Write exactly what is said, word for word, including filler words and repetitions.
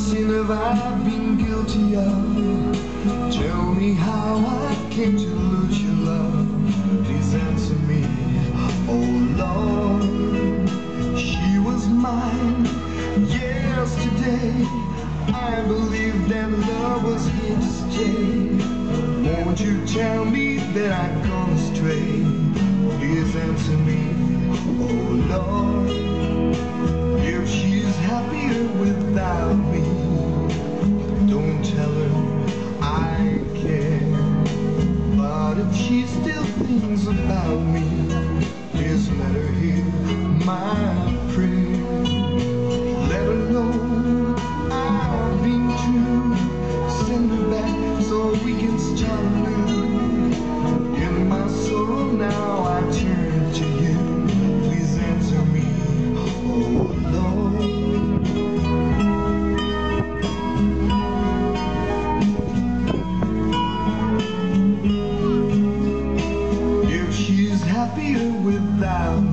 sin have I been guilty of? Tell me how I came to lose your love. Please answer me, oh Lord. She was mine yesterday. I believed that love was here to stay. Won't you tell me that I've gone astray? Please answer me, oh Lord. If she's happier without me, don't tell her I care. But if she still thinks about me, please let her hear my prayer. Let her know I've been true. Send her back so we can start anew. In my sorrow now I turn to you. Please answer me, oh Lord. If she's happier without